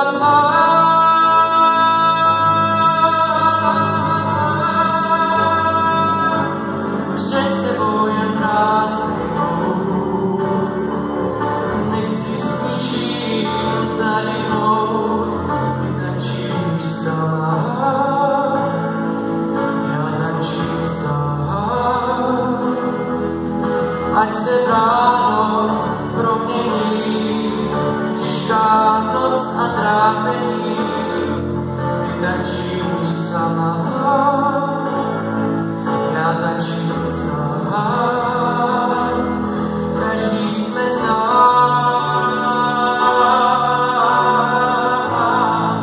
Ať se ráno promění těžká noc a trápení, ty tančíš sama, já tančím sám, každý jsme sám.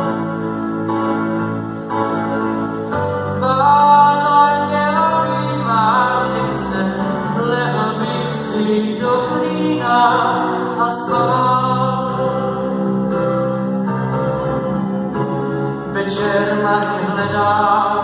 Tvá dlaň mě objímá, mě chce, lehl bych si do klína a spal. Večer marně hledá